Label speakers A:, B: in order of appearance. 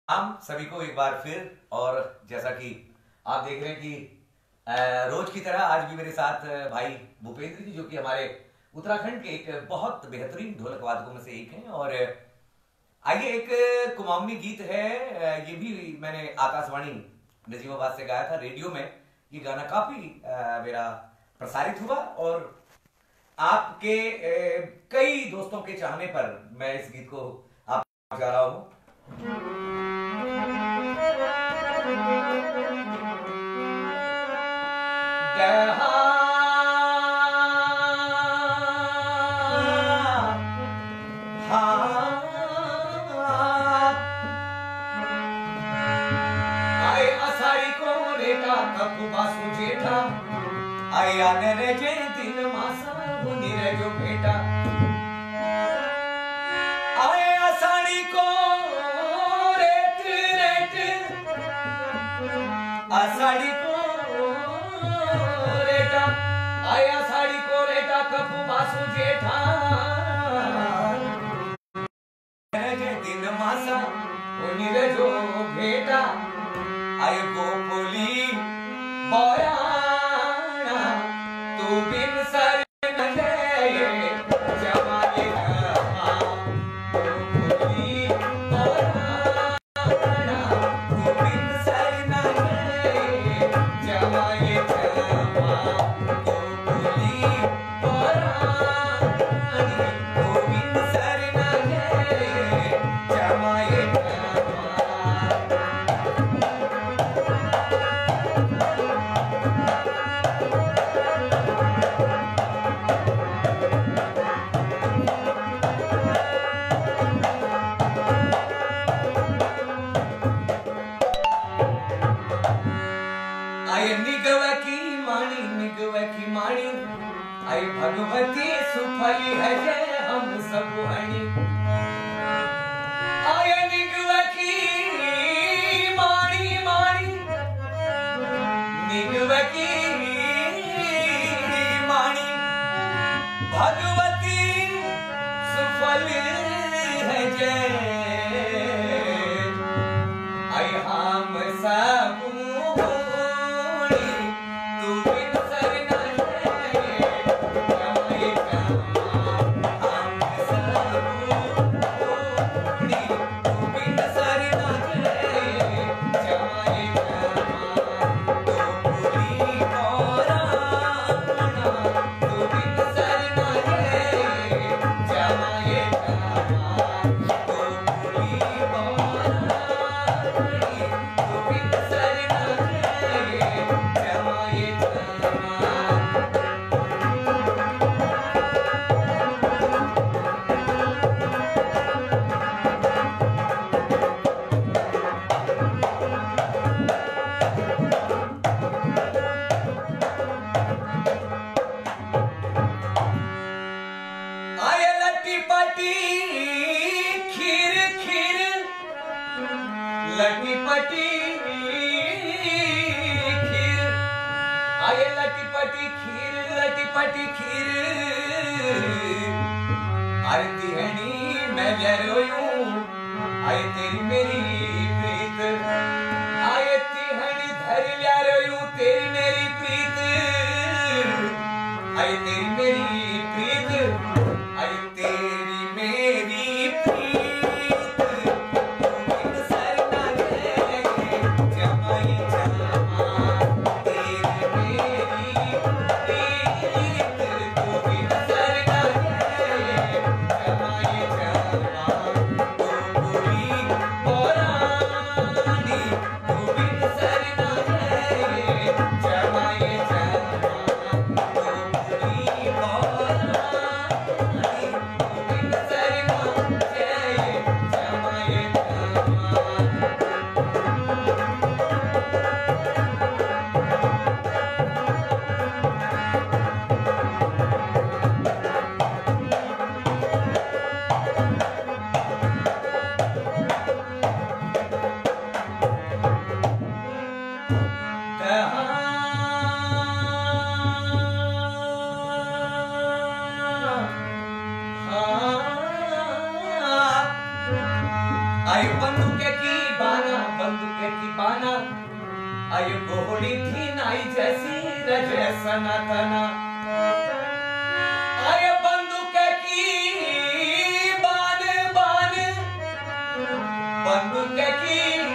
A: हम सभी को एक बार फिर। और जैसा कि आप देख रहे हैं कि रोज की तरह आज भी मेरे साथ भाई भूपेंद्र जी, जो कि हमारे उत्तराखंड के एक बहुत बेहतरीन ढोलक वादकों में से एक हैं। और आइए, एक कुमाऊनी गीत है, ये भी मैंने आकाशवाणी नजीमाबाद से गाया था रेडियो में। ये गाना काफी मेरा प्रसारित हुआ और आपके कई दोस्तों के चाहने पर मैं इस गीत को आप गा रहा हूं। आए असाड़ी को रेटा कपू बासु जेठा, आए आने रे जे दिन मासा बुनी रे जो बेटा। आए असाड़ी को रेट रेट, असाड़ी को रेटा, आए असाड़ी को रेटा कपू बासु जेठा, जे दिन मासा बुनी रे जो बेटा। आए गोपुली बयाना तू बिन सर न जाए जमाए जमा, गोपुली बयाना तू बिन सर न जाए जमाए जमा, गोपुली बयाना तू बिन सर न जाए जमाए जमा। आए निगव की माणी, आए भगवती सुफली है जय हम सब हणी। आए निगव की माणी माणी, निगव की माणी, भगवती सुफली है जय। आए हम सब लटी पटी खीर, आए लटी पटी खीर, लटी पटी खीर। आरती हनी मैं ले रोयूं, आए तेरी मेरी प्रीत, आए तिहनी धर लिया रोयूं तेरी मेरी प्रीत, आए तेरी मेरी प्रीत, आए तेरी मेरी प्रीत। Bora माना, आय घोड़ी थी नाई जैसी रजे सनातना, आय बंदूक की बान बान, बंदूक की